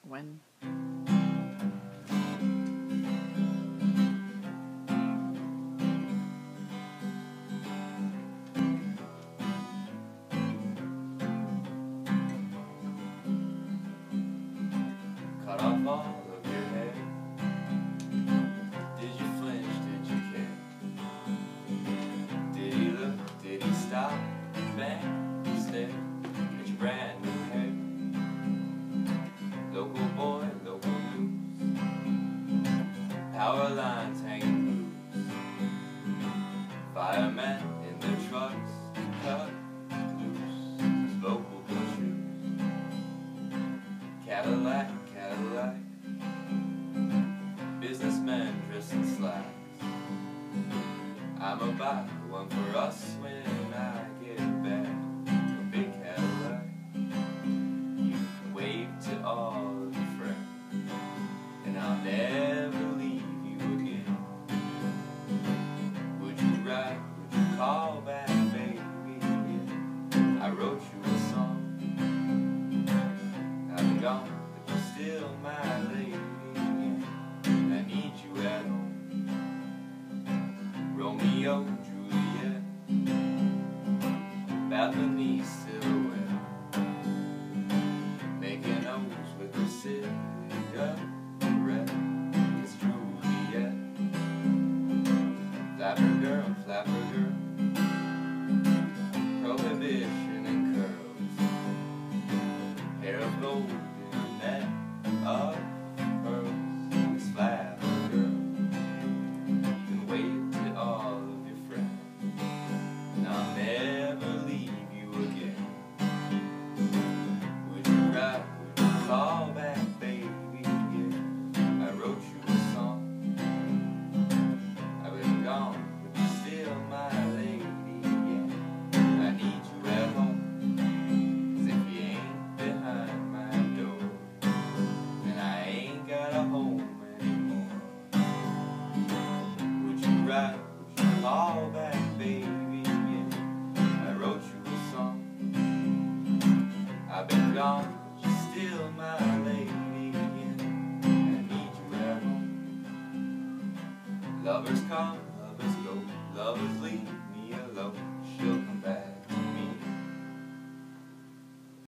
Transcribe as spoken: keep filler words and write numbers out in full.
when cut off all of your hair. Did you flinch? Did you care? Did he look? Did he stop? Bang, stare at your brand new hair. Local boy, local news. Power lines hanging loose. Firemen in their trucks cut loose. Local shoes. Cadillac, Cadillac. Businessmen dressed in slacks. I'm about the one for us when I get back. A big Cadillac. You can wave to all of your friends, and I'll never leave you again. Would you write? Would you call back, baby? Yeah. I wrote you a song. I've been gone, but you're still my lady. Yeah. I need you at home. Romeo, Juliet, balcony silhouette, making O's with a cigarette. It's Juliet. Flapper girl, flapper girl, prohibition and curls, hair of gold in a net of pearls. It's flapper girl. You can wave to all of your friends, and I'll never leave you again. Would you write? Would you call back, baby? Yeah. I wrote you a song. I've been gone, but you're still my lady. Yeah. I need you at home, 'cause if you ain't behind my door, then I ain't got a home anymore. Would you write? Would you call back, baby? Yeah. I wrote you a song. I've been gone, but you're still my lady. Yeah. I need you at home. Lovers come, lovers go, lovers leave me alone.